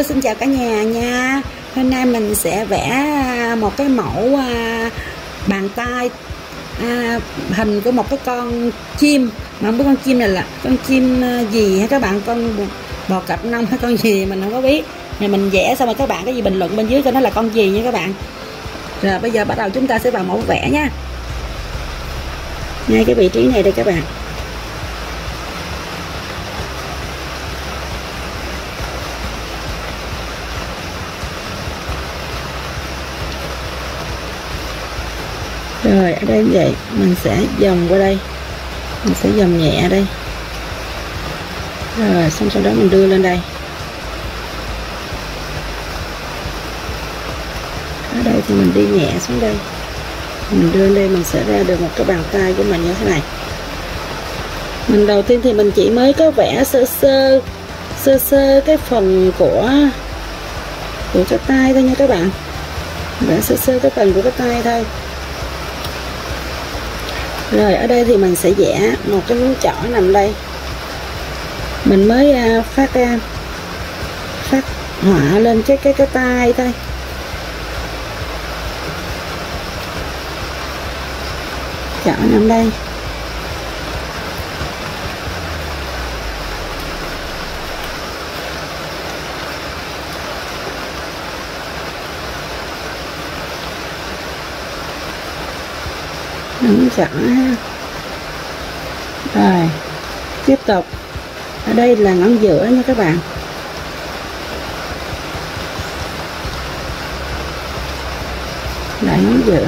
xin chào cả nhà nha. Hôm nay mình sẽ vẽ một cái mẫu bàn tay hình của một cái con chim, mà không biết con chim này là con chim gì hả các bạn, con bò cặp nông hay con gì mình không có biết. Thì mình vẽ xong rồi các bạn cái gì bình luận bên dưới cho nó là con gì nha các bạn. Rồi bây giờ bắt đầu chúng ta sẽ vào mẫu vẽ nha. Ngay cái vị trí này đây các bạn. Rồi ở đây vậy mình sẽ vòng qua đây, mình sẽ vòng nhẹ đây, rồi xong sau đó mình đưa lên đây. Ở đây thì mình đi nhẹ xuống đây, mình đưa lên đây, mình sẽ ra được một cái bàn tay của mình như thế này. Mình đầu tiên thì mình chỉ mới có vẽ sơ sơ cái phần của cái tay thôi nha các bạn, vẽ sơ sơ cái phần của cái tay thôi. Rồi ở đây thì mình sẽ vẽ một cái ngón trỏ nằm đây, mình mới phát họa lên cái tay thôi. Trỏ nằm đây, ngón trỏ ha. Rồi tiếp tục ở đây là ngón giữa nha các bạn. Lại ngón giữa,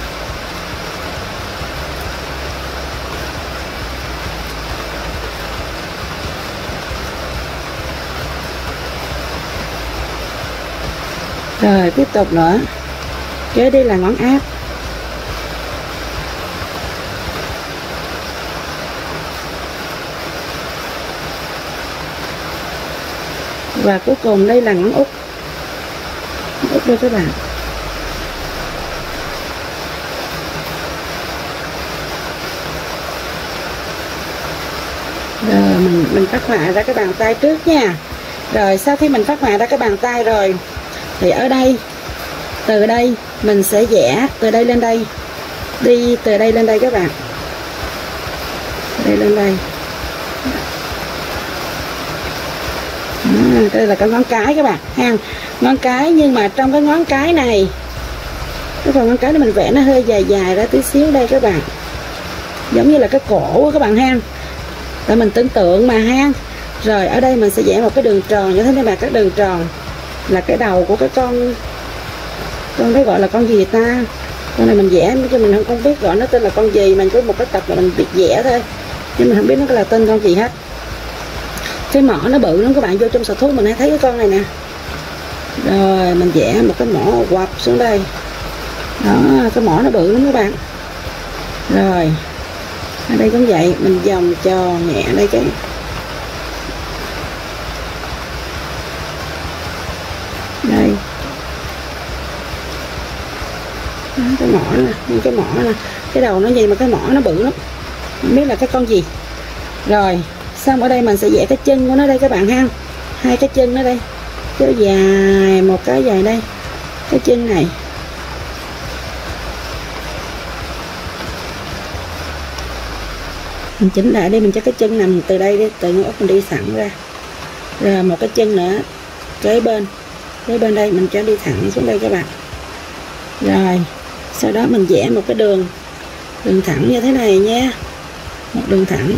rồi tiếp tục nữa, kế đây là ngón áp. Và cuối cùng đây là ngón út. Ngón út đây các bạn. Rồi mình phát họa ra cái bàn tay trước nha. Rồi sau khi mình phát họa ra cái bàn tay rồi thì ở đây, từ đây mình sẽ vẽ từ đây lên đây, đi từ đây lên đây các bạn, đây lên đây. Đây là cái ngón cái các bạn ha, ngón cái, nhưng mà trong cái ngón cái này, cái phần ngón cái này mình vẽ nó hơi dài dài ra tí xíu đây các bạn, giống như là cái cổ của các bạn ha, để mình tưởng tượng mà ha. Rồi ở đây mình sẽ vẽ một cái đường tròn như thế này, mà cái đường tròn là cái đầu của cái con đấy gọi là con gì ta, con này mình vẽ chứ mình không biết gọi nó tên là con gì, mình có một cái tập là mình biết vẽ thôi, nhưng mình không biết nó là tên con gì hết. Cái mỏ nó bự lắm các bạn, vô trong sở thú mình hay thấy cái con này nè. Rồi mình vẽ một cái mỏ quặp xuống đây đó, cái mỏ nó bự lắm các bạn. Rồi ở đây cũng vậy, mình vòng tròn nhẹ đây cái đây đó, cái mỏ nè, cái mỏ nè, cái đầu nó gì mà cái mỏ nó bự lắm, không biết là cái con gì. Rồi xong ở đây mình sẽ vẽ cái chân của nó đây các bạn ha, hai cái chân nó đây, cái dài, một cái dài đây, cái chân này. Mình chỉnh lại đây, mình cho cái chân nằm từ đây đi, từ ngón út mình đi thẳng ra. Rồi một cái chân nữa kế bên đây mình cho đi thẳng xuống đây các bạn. Rồi sau đó mình vẽ một cái đường thẳng như thế này nha, một đường thẳng.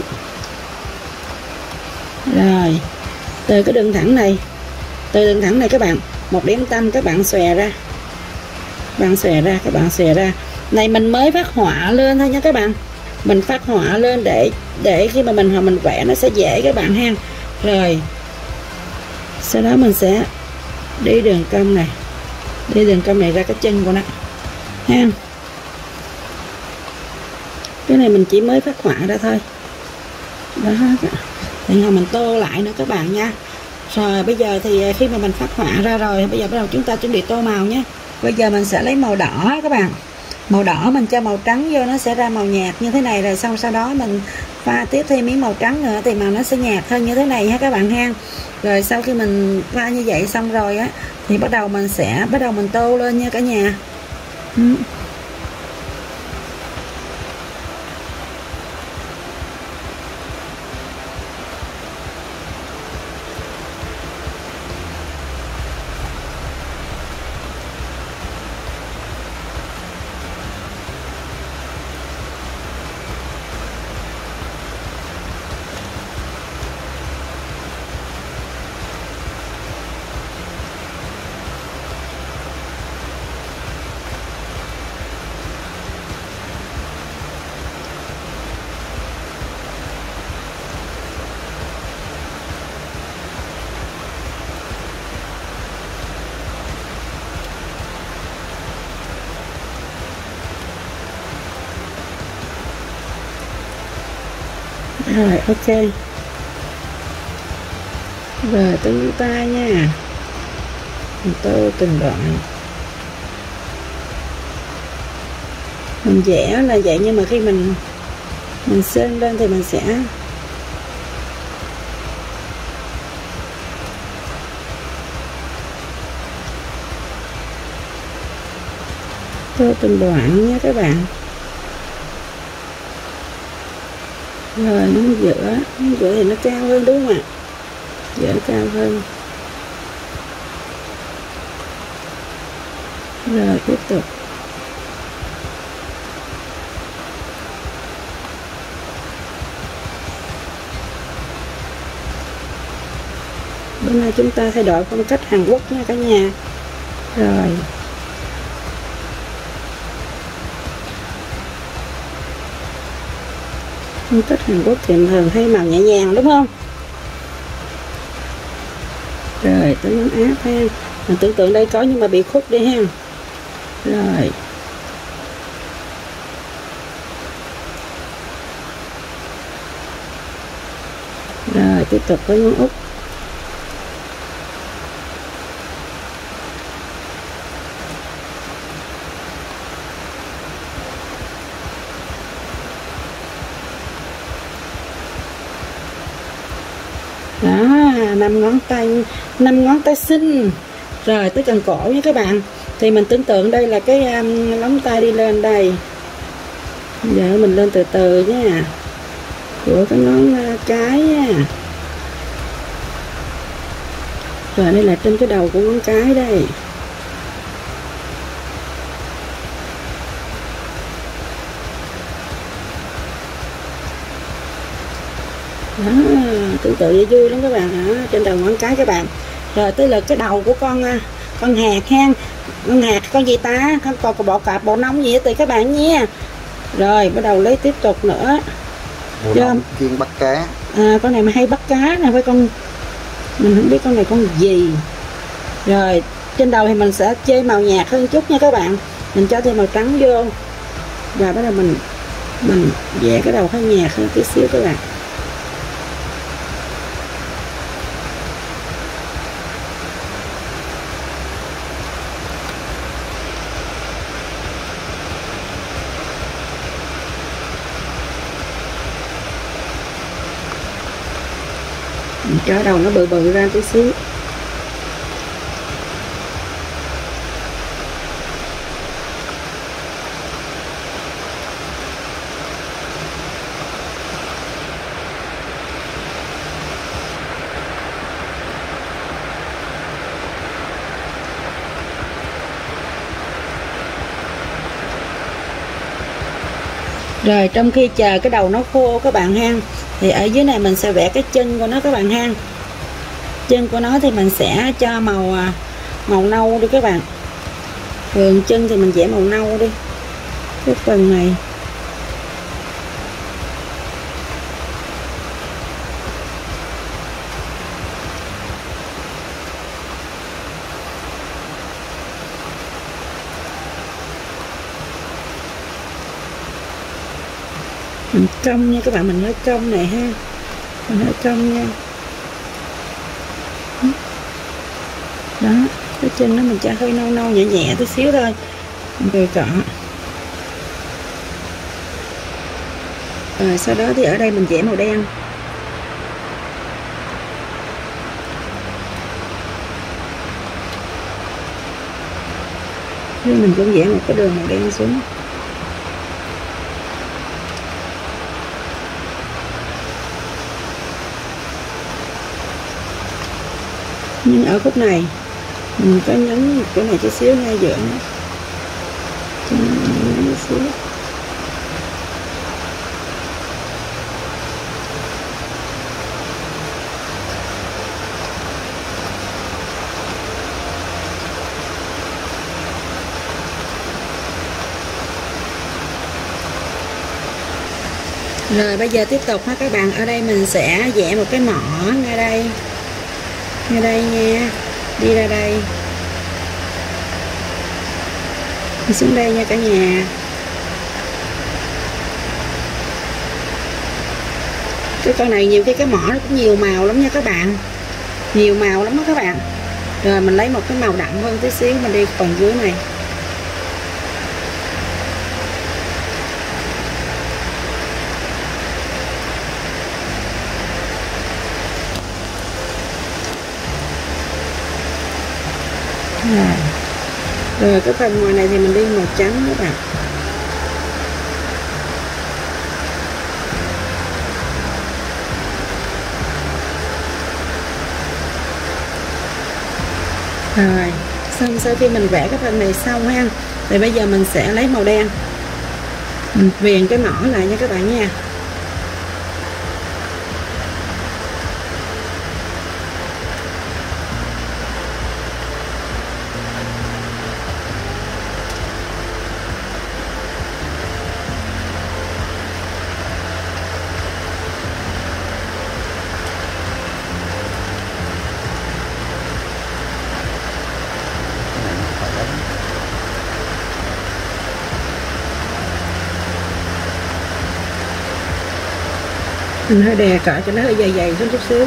Rồi từ cái đường thẳng này, các bạn, một điểm tâm các bạn xòe ra, các bạn xòe ra này. Mình mới phát họa lên thôi nha các bạn, mình phát họa lên để khi mà mình vẽ nó sẽ dễ các bạn ha. Rồi sau đó mình sẽ đi đường cong này, ra cái chân của nó ha. Cái này mình chỉ mới phát họa ra thôi đó, thì mình tô lại nữa các bạn nha. Rồi bây giờ thì khi mà mình phát họa ra rồi, bây giờ bắt đầu chúng ta chuẩn bị tô màu nhé. Bây giờ mình sẽ lấy màu đỏ các bạn, màu đỏ mình cho màu trắng vô nó sẽ ra màu nhạt như thế này. Rồi xong sau đó mình pha tiếp thêm miếng màu trắng nữa thì màu nó sẽ nhạt hơn như thế này ha các bạn ha. Rồi sau khi mình pha như vậy xong rồi á thì bắt đầu mình tô lên nha cả nhà. Rồi ok. Rồi tới ngón tay nha. Mình tô từng đoạn. Mình vẽ là vậy nhưng mà khi mình sơn lên thì mình sẽ tô từng đoạn nha các bạn. Rồi nó giữa thì nó cao hơn đúng không ạ? Giữa cao hơn. Rồi tiếp tục. Bữa nay chúng ta thay đổi phong cách Hàn Quốc nha cả nhà. Rồi. Phong cách Hàn Quốc thì thường hay màu nhẹ nhàng đúng không? Rồi tới ngón áp ha. Mình tưởng tượng đây có nhưng mà bị khúc đi ha. Rồi. Rồi tiếp tục với ngón út. Đó, 5 ngón tay xinh. Rồi tới cần cổ nha các bạn. Thì mình tưởng tượng đây là cái lóng tay đi lên đây. Giờ mình lên từ từ nha. Của cái ngón cái nha. Rồi đây là trên cái đầu của ngón cái đây. Đó, tưởng tượng vậy vui lắm các bạn hả? Trên đầu ngón cái các bạn. Rồi tới lượt cái đầu của con hạt ha. Con hạt con gì ta? Con bọ cạp bộ nông gì hết thì các bạn nha. Rồi bắt đầu lấy tiếp tục nữa. Bộ nông chuyên bắt cá. Con này mà hay bắt cá nè, phải con mình không biết con này con gì. Rồi trên đầu thì mình sẽ chơi màu nhạt hơn chút nha các bạn. Mình cho thêm màu trắng vô. Và bắt đầu mình vẽ cái đầu hơi nhạt hơn tí xíu các bạn. Mình cho đầu nó bự bự ra tí xíu. Rồi trong khi chờ cái đầu nó khô các bạn ha, thì ở dưới này mình sẽ vẽ cái chân của nó các bạn ha. Chân của nó thì mình sẽ cho màu nâu đi các bạn. Thường chân thì mình vẽ màu nâu đi. Cái phần này mình cong nha các bạn, mình hơi cong này ha, mình hơi cong nha. Đó, cái chân nó mình cho hơi nâu nâu nhẹ nhẹ tí xíu thôi, rồi cọ. Rồi sau đó thì ở đây mình vẽ màu đen. Rồi mình cũng vẽ một cái đường màu đen xuống. Nhưng ở khúc này mình có nhấn chỗ này chút xíu ngay giữa nó. Nhấn xíu. Rồi bây giờ tiếp tục ha các bạn, ở đây mình sẽ vẽ một cái mỏ ngay đây. Ngay đây nha. Đi ra đây. Đi xuống đây nha cả nhà. Cái con này nhiều cái mỏ nó cũng nhiều màu lắm nha các bạn. Nhiều màu lắm đó các bạn. Rồi mình lấy một cái màu đậm hơn tí xíu, mình đi phần dưới này. Rồi cái phần ngoài này thì mình đi màu trắng các bạn. Rồi xong sau khi mình vẽ cái phần này xong ha, thì bây giờ mình sẽ lấy màu đen mình viền cái mỏ lại nha các bạn nha. Mình hơi đè cỡ cho nó hơi dày dày xuống chút xíu,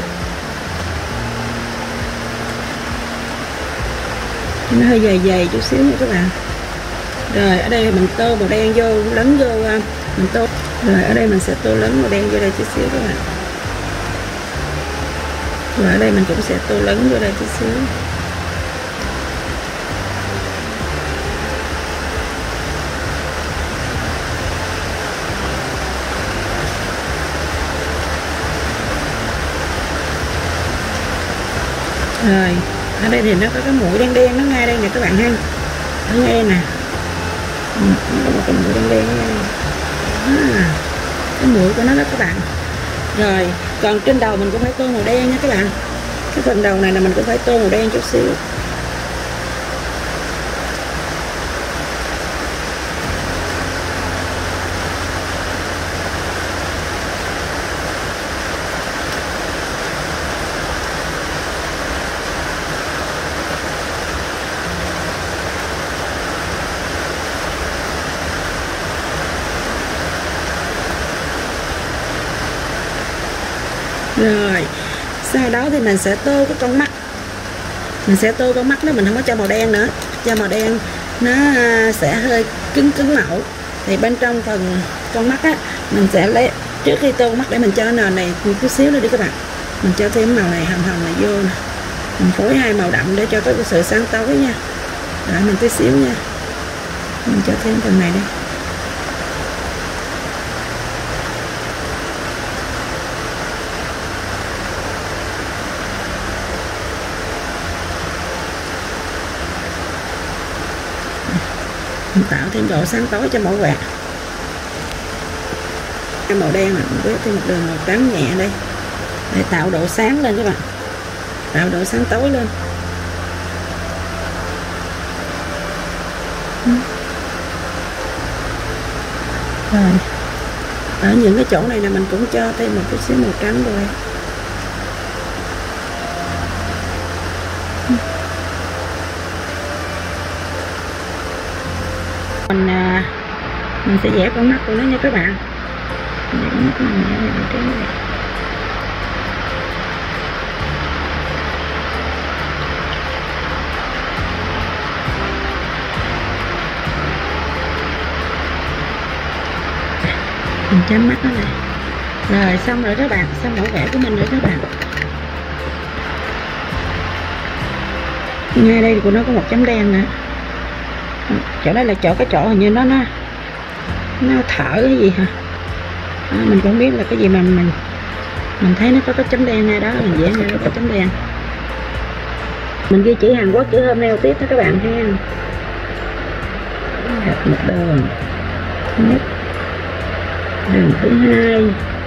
nó hơi dày dày chút xíu nha các bạn. Rồi ở đây mình tô màu đen vô, lấn vô, mình tô. Rồi ở đây mình sẽ tô lấn màu đen vô đây chút xíu các bạn. Rồi ở đây mình cũng sẽ tô lấn vô đây chút xíu. Rồi ở đây thì nó có cái mũi đen đen nó ngay đây nè các bạn ha, ở ngay đây nè, có một cái mũi đen đen ngay đây. Cái mũi của nó đó các bạn. Rồi còn trên đầu mình cũng phải tô màu đen nha các bạn. Cái phần đầu này là mình cũng phải tô màu đen chút xíu. Rồi sau đó thì mình sẽ tô cái con mắt. Mình sẽ tô con mắt đó, mình không có cho màu đen nữa. Cho màu đen nó sẽ hơi cứng mẩu. Thì bên trong phần con mắt á, mình sẽ lấy, trước khi tô con mắt để mình cho nền này chút xíu nữa đi các bạn, mình cho thêm màu này hồng hồng này vô nè. Mình phối hai màu đậm để cho có cái sự sáng tối nha. Đợi mình tí xíu nha. Mình cho thêm phần này đi. Mình tạo thêm độ sáng tối cho mẫu quạt. Cái màu đen này mình quét thêm một đường màu trắng nhẹ đây để tạo độ sáng lên các bạn, tạo độ sáng tối lên. Rồi ở những cái chỗ này là mình cũng cho thêm một chút xíu màu trắng rồi. Mình sẽ vẽ con mắt của nó nha các bạn. mình chấm mắt nó này. Rồi xong rồi các bạn, xong mẫu vẽ của mình rồi các bạn. Ngay đây của nó có một chấm đen nữa. Chỗ đây là chỗ cái chỗ hình như nó thở cái gì hả? Mình cũng biết là cái gì mà mình thấy nó có cái chấm đen ngay đó, mình vẽ ngay đó có chấm đen. Mình ghi chữ Hàn Quốc, chữ thumbnail tiếp đó các bạn ha. Một đường thứ nhất, đường thứ hai,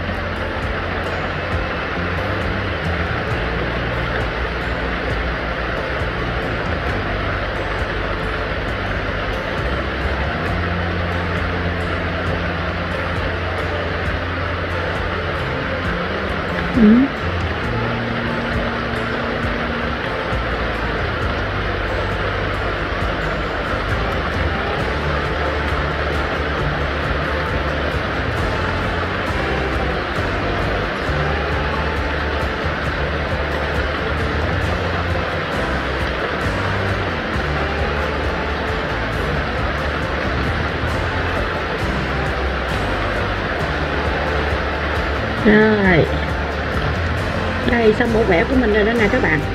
rồi đây xong mẫu vẽ của mình rồi đó nè các bạn.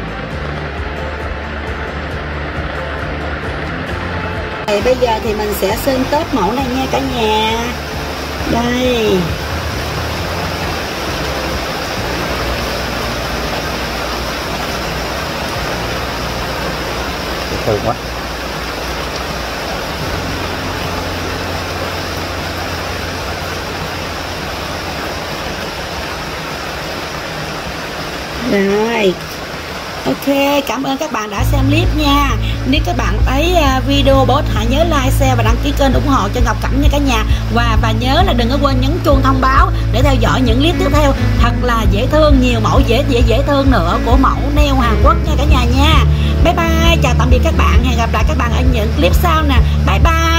Bây giờ thì mình sẽ sơn tớp mẫu này nha cả nhà. Đây từ quá. rồi, ok, cảm ơn các bạn đã xem clip nha. Nếu các bạn thấy video bố hãy nhớ like, share và đăng ký kênh ủng hộ cho Ngọc Cảnh nha cả nhà. Và nhớ là đừng có quên nhấn chuông thông báo để theo dõi những clip tiếp theo thật là dễ thương, nhiều mẫu dễ thương nữa của mẫu nail Hàn Quốc nha cả nhà nha. Bye bye, chào tạm biệt các bạn, hẹn gặp lại các bạn ở những clip sau nè. Bye bye.